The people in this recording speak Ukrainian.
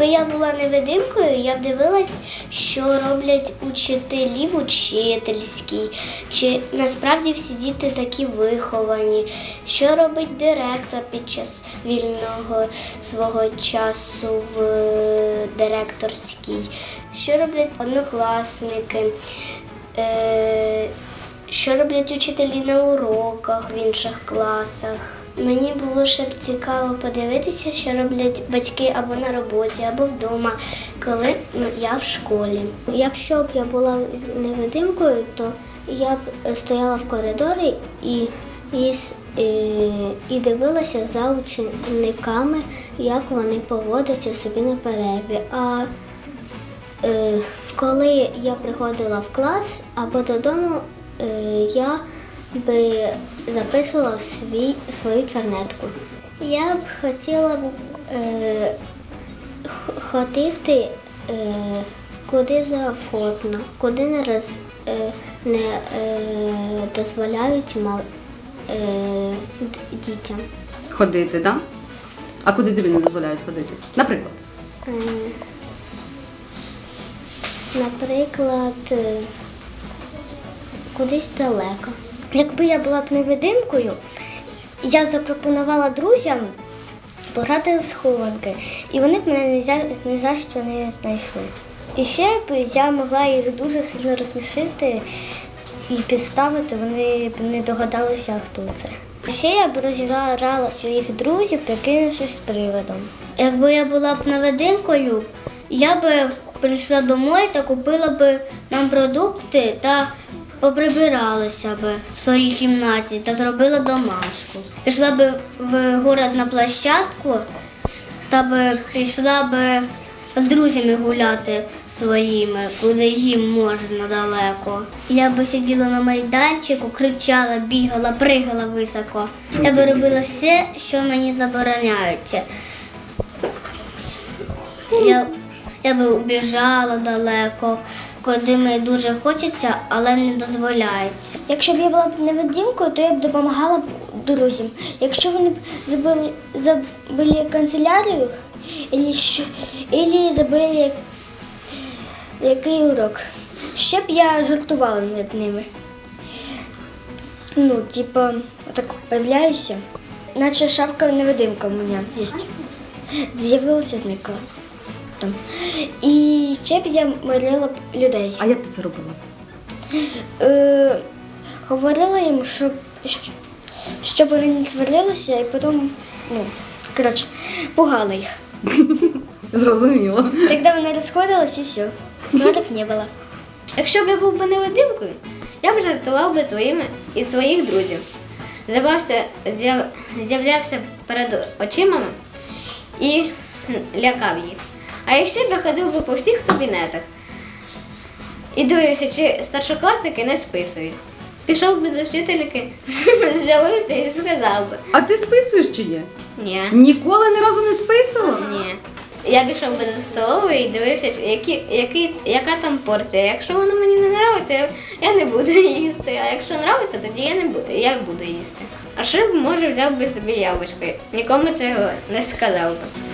Якби я була невидимкою, я б дивилась, що роблять учителі в учительській, чи насправді всі діти такі виховані, що робить директор під час вільного свого часу в директорській, що роблять однокласники, що роблять учителі на уроках в інших класах. Мені було ще б цікаво подивитися, що роблять батьки або на роботі, або вдома, коли я в школі. Якщо б я була невидимкою, то я б стояла в коридорі і дивилася за учениками, як вони поводяться собі на перерві. А коли я приходила в клас або додому, я би записувала свою чернетку. Я б хотіла ходити куди завгодно, куди не дозволяють дітям. Ходити, так? Да? А куди тобі не дозволяють ходити? Наприклад? Наприклад, кудись далеко. Якби я була б невидимкою, я запропонувала друзям пограти в схованки, і вони б мене ні за що не знайшли. І ще б я могла їх дуже сильно розсмішити і підставити, вони б не догадалися, хто це. Ще я б розіграла своїх друзів, прикинувшись привидом. Якби я була б невидимкою, я б прийшла домой та купила б нам продукти та поприбиралася б в своїй кімнаті та зробила домашку. Пішла б в город на площадку та б пішла б з друзями гуляти своїми, куди їм можна далеко. Я б сиділа на майданчику, кричала, бігала, пригала високо. Я б робила все, що мені забороняють. Я б убіжала далеко, куди мені дуже хочеться, але не дозволяється. Якщо б я була б невидимкою, то я б допомагала б друзям. Якщо вони б забили канцелярію, або забили який урок, ще б я жартувала над ними. Так появляюся, наче шапка-невидимка у мене є. З'явилася, зникла. І ще б я мирила б людей. А як ти це робила? Говорила їм, щоб вони не сварилися, і потім, пугала їх. Зрозуміло. Тоді вони розходились і все. Сваток не було. Якщо б я був би невидимкою, я б жартував би своїх друзів. З'являвся перед очима і лякав їх. А якщо б я ходив би по всіх кабінетах і дивився, чи старшокласники не списують. Пішов би до вчительки, з'явився і сказав би. А ти списуєш чи ні? Ні. Ніколи ні разу не списувала? Ні. Я пішов би до столової і дивився, яка там порція. Якщо воно мені не подобається, я не буду їсти. А якщо подобається, тоді я буду їсти. А ще, може, взяв би собі яблучко. Нікому цього не сказав би.